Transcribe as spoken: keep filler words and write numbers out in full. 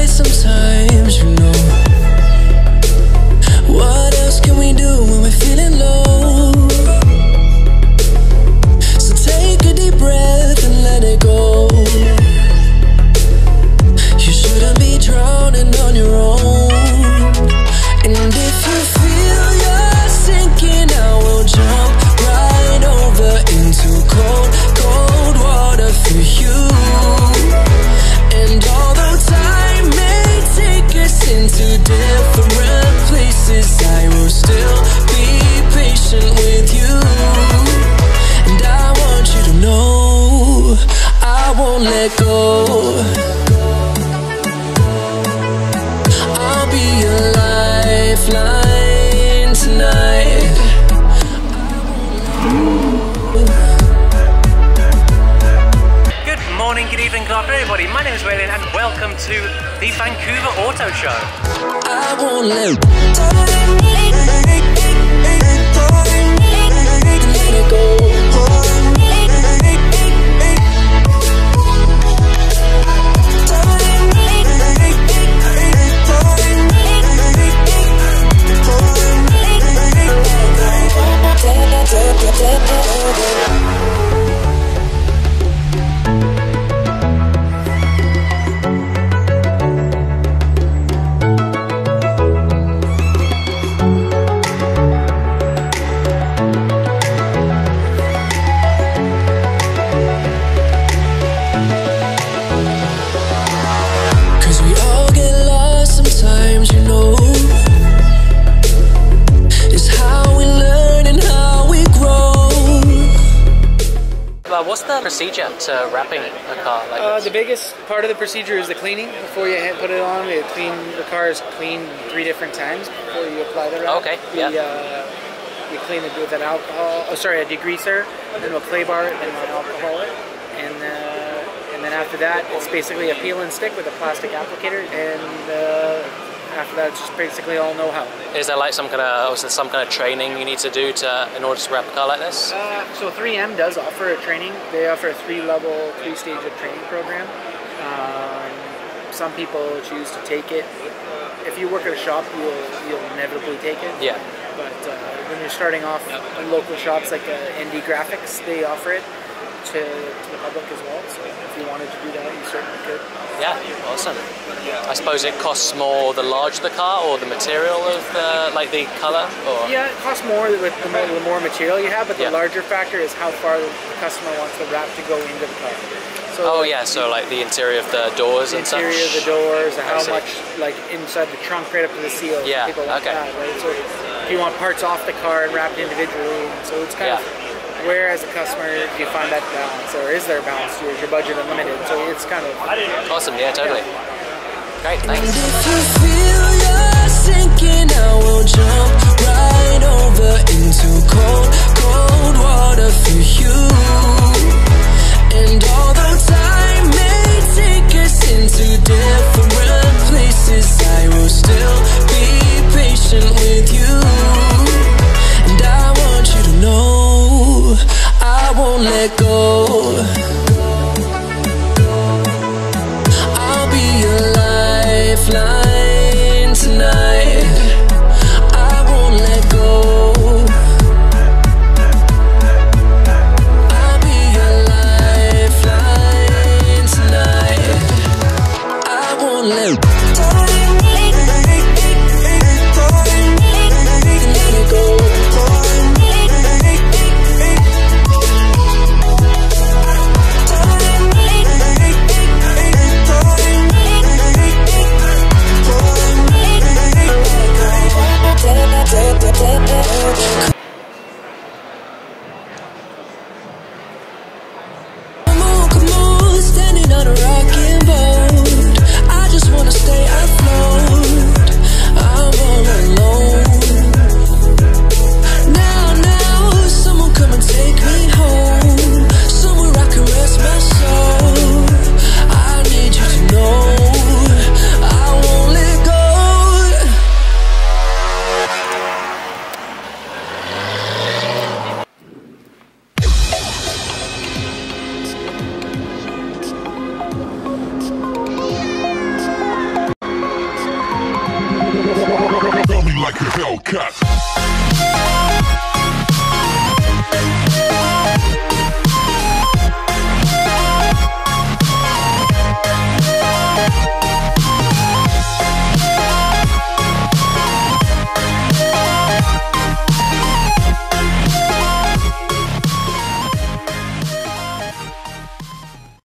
light sometimes, you know. What else can we do when we're feeling low? So take a deep breath and let it go. You shouldn't be drowning on your own. And if you feel you're sinking, I will jump right over into cold, cold water for you. And although time may take us into different places, I will still be patient with you. And I want you to know I won't let go. I'll be your lifeline tonight. Good morning, good evening, good afternoon everybody. My name is Whalien and welcome to the Vancouver Auto Show. I won't let go. What's the procedure to wrapping a car like uh, this? The biggest part of the procedure is the cleaning. Before you put it on, we clean the car is cleaned three different times before you apply the wrap. Okay, we, yeah. Uh, we clean it with an alcohol, oh sorry, a degreaser, then we'll clay bar it, then we'll alcohol it. And, uh, and then after that, it's basically a peel and stick with a plastic applicator. And uh, after that, it's just basically all know-how. Is there like some kind of, is there some kind of training you need to do to in order to wrap a car like this? Uh, so three M does offer a training. They offer a three-level, three-stage training program. Um, some people choose to take it. If you work at a shop, you'll you'll inevitably take it. Yeah. But uh, when you're starting off in local shops like uh, N D Graphics, they offer it to, to the public as well. So if you wanted to do that, you certainly could. Yeah, awesome. I suppose it costs more the larger the car or the material of the, like the color? Or? Yeah, it costs more with the more, the more material you have, but the Yeah. larger factor is how far the customer wants the wrap to go into the car. So oh yeah, so like the interior of the doors the and such? The interior of the doors, and I how see. much like inside the trunk right up to the seal. Yeah, People want okay. that, right? So if you want parts off the car and wrapped individually, so it's kind Yeah. of where as a customer do you find that balance, or is there a balance to it? Is your budget unlimited? So it's kind of Awesome, yeah, totally. Great, thanks. And if you feel you're sinking, I will jump right over into cold, cold water for you. And although time may take us into different places, I will still be patient with you. And I want you to know I won't let go. I'll be your lifeline tonight. I won't let go. I'll be your lifeline tonight. I won't let go. Come on, come on, standing on a rocking boat. I just wanna stay Hellcat.